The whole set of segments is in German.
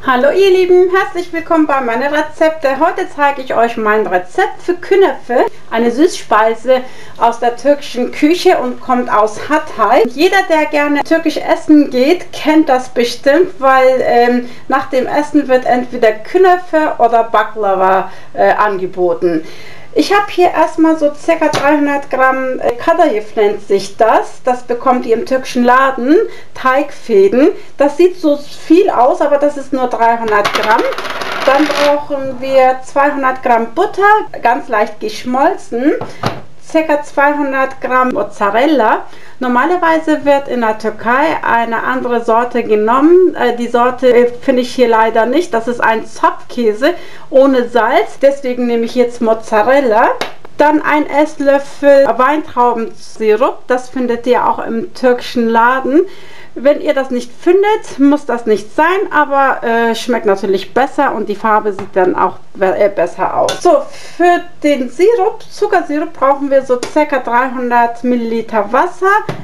Hallo ihr Lieben, herzlich willkommen bei meinen Rezepten. Heute zeige ich euch mein Rezept für Künefe, eine Süßspeise aus der türkischen Küche und kommt aus Hatay. Jeder, der gerne türkisch essen geht, kennt das bestimmt, weil nach dem Essen wird entweder Künefe oder Baklava angeboten. Ich habe hier erstmal so ca. 300 Gramm Kadayıf nennt sich das. Das bekommt ihr im türkischen Laden, Teigfäden. Das sieht so viel aus, aber das ist nur 300 Gramm. Dann brauchen wir 200 Gramm Butter, ganz leicht geschmolzen. Ca. 200 Gramm Mozzarella. Normalerweise wird in der Türkei eine andere Sorte genommen. Die Sorte finde ich hier leider nicht. Das ist ein Zopfkäse ohne Salz. Deswegen nehme ich jetzt Mozzarella. Dann ein Esslöffel Weintraubensirup. Das findet ihr auch im türkischen Laden. Wenn ihr das nicht findet, muss das nicht sein, aber schmeckt natürlich besser und die Farbe sieht dann auch besser aus. So, für den Sirup, Zuckersirup, brauchen wir so ca. 300 Milliliter Wasser,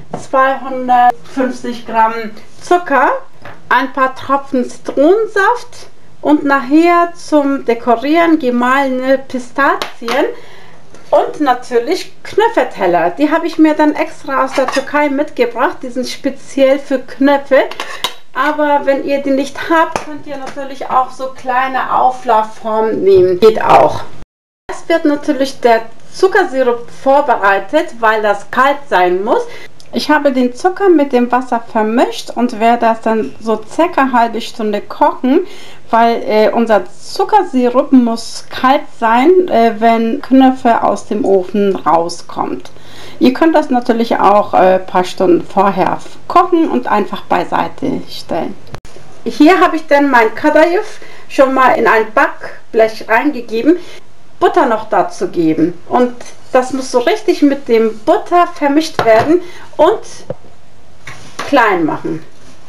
250 Gramm Zucker, ein paar Tropfen Zitronensaft und nachher zum Dekorieren gemahlene Pistazien. Und natürlich Knöffelteller. Die habe ich mir dann extra aus der Türkei mitgebracht. Die sind speziell für Knöpfe. Aber wenn ihr die nicht habt, könnt ihr natürlich auch so kleine Auflaufformen nehmen. Geht auch. Es wird natürlich der Zuckersirup vorbereitet, weil das kalt sein muss. Ich habe den Zucker mit dem Wasser vermischt und werde das dann so circa eine halbe Stunde kochen, weil unser Zuckersirup muss kalt sein, wenn Knöffe aus dem Ofen rauskommt. Ihr könnt das natürlich auch ein paar Stunden vorher kochen und einfach beiseite stellen. Hier habe ich dann mein Kadayıf schon mal in ein Backblech reingegeben, Butter noch dazu geben und das muss so richtig mit dem Butter vermischt werden und klein machen.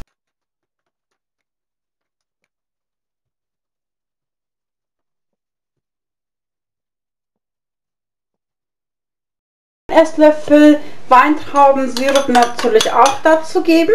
Ein Esslöffel Weintraubensirup natürlich auch dazu geben.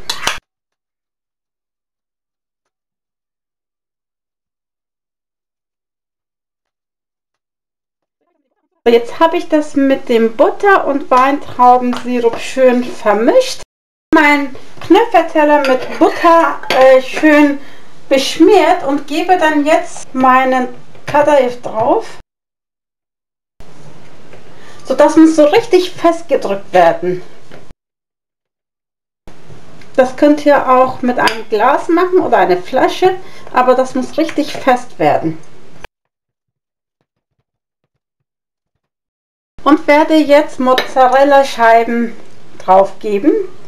Jetzt habe ich das mit dem Butter und Weintraubensirup schön vermischt. Mein Knöffelteller mit Butter schön beschmiert und gebe dann jetzt meinen Kadayıf drauf. So, das muss so richtig festgedrückt werden. Das könnt ihr auch mit einem Glas machen oder einer Flasche, aber das muss richtig fest werden. Und werde jetzt Mozzarella-Scheiben drauf geben.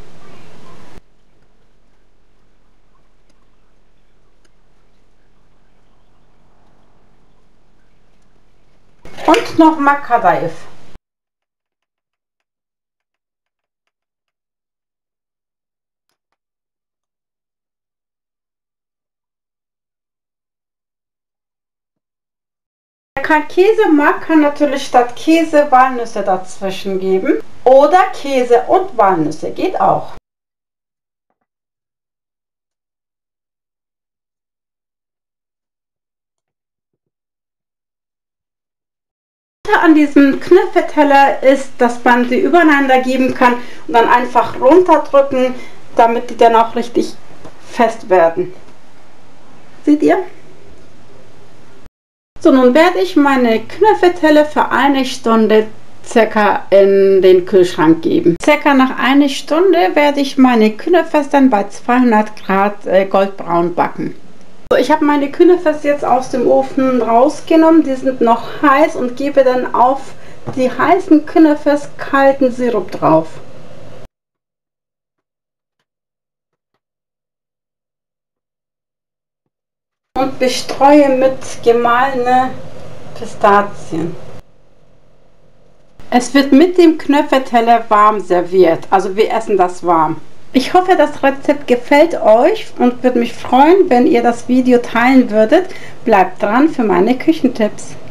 Und nochmal Kadayıf. Wer kein Käse mag, kann natürlich statt Käse Walnüsse dazwischen geben. Oder Käse und Walnüsse, geht auch. An diesem Knöffelteller ist, dass man sie übereinander geben kann und dann einfach runterdrücken, damit die dann auch richtig fest werden. Seht ihr? So, nun werde ich meine Knöffelteller für eine Stunde circa in den Kühlschrank geben. Circa nach einer Stunde werde ich meine Knöffeln dann bei 200 Grad goldbraun backen. So, ich habe meine Knöffeln jetzt aus dem Ofen rausgenommen, die sind noch heiß und gebe dann auf die heißen Knöffeln kalten Sirup drauf. Und bestreue mit gemahlene Pistazien. Es wird mit dem Knöffelteller warm serviert, also wir essen das warm. Ich hoffe, das Rezept gefällt euch und würde mich freuen, wenn ihr das Video teilen würdet. Bleibt dran für meine Küchentipps.